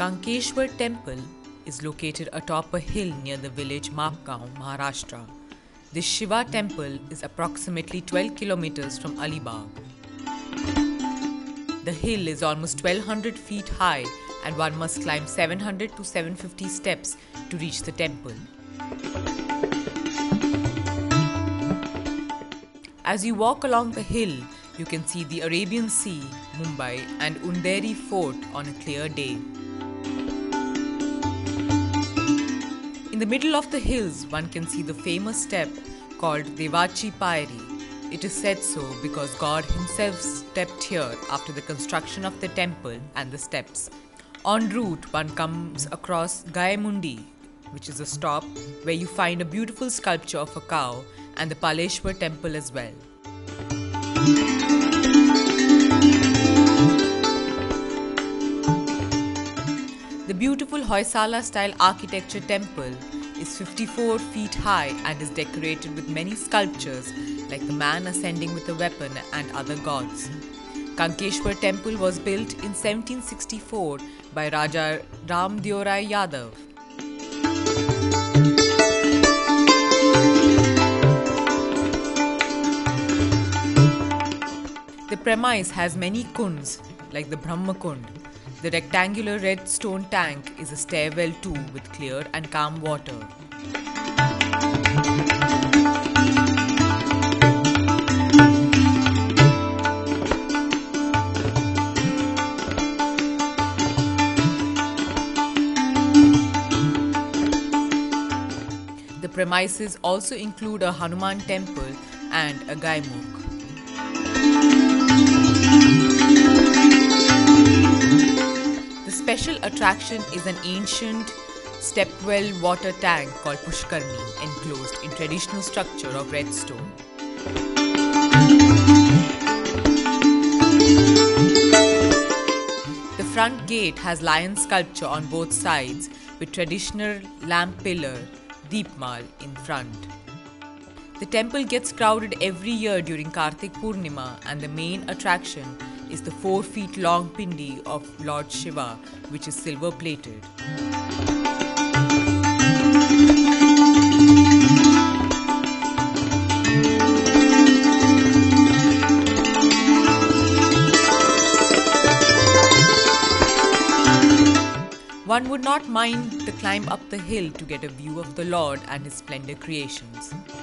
Kankeshwar temple is located atop a hill near the village Mapgaon, Maharashtra. This Shiva temple is approximately 12 kilometers from Alibag. The hill is almost 1200 feet high and one must climb 700 to 750 steps to reach the temple. As you walk along the hill, you can see the Arabian Sea, Mumbai and Underi Fort on a clear day. In the middle of the hills, one can see the famous step called Devachi Pairi. It is said so because God himself stepped here after the construction of the temple and the steps. En route, one comes across Gayamundi, which is a stop where you find a beautiful sculpture of a cow, and the Paleshwar temple as well. The beautiful Hoysala style architecture temple is 54 feet high and is decorated with many sculptures like the man ascending with a weapon and other gods. Kankeshwar temple was built in 1764 by Raja Ramdeorai Yadav. The premise has many kunds like the Brahma Kund. The rectangular red stone tank is a stairwell too with clear and calm water. The premises also include a Hanuman temple and a Gaimukh. The special attraction is an ancient stepwell water tank called Pushkarni, enclosed in traditional structure of red stone. The front gate has lion sculpture on both sides with traditional lamp pillar Deepmal in front. The temple gets crowded every year during Kartik Purnima, and the main attraction is the 4 feet long pindi of Lord Shiva, which is silver plated. One would not mind the climb up the hill to get a view of the Lord and his splendid creations.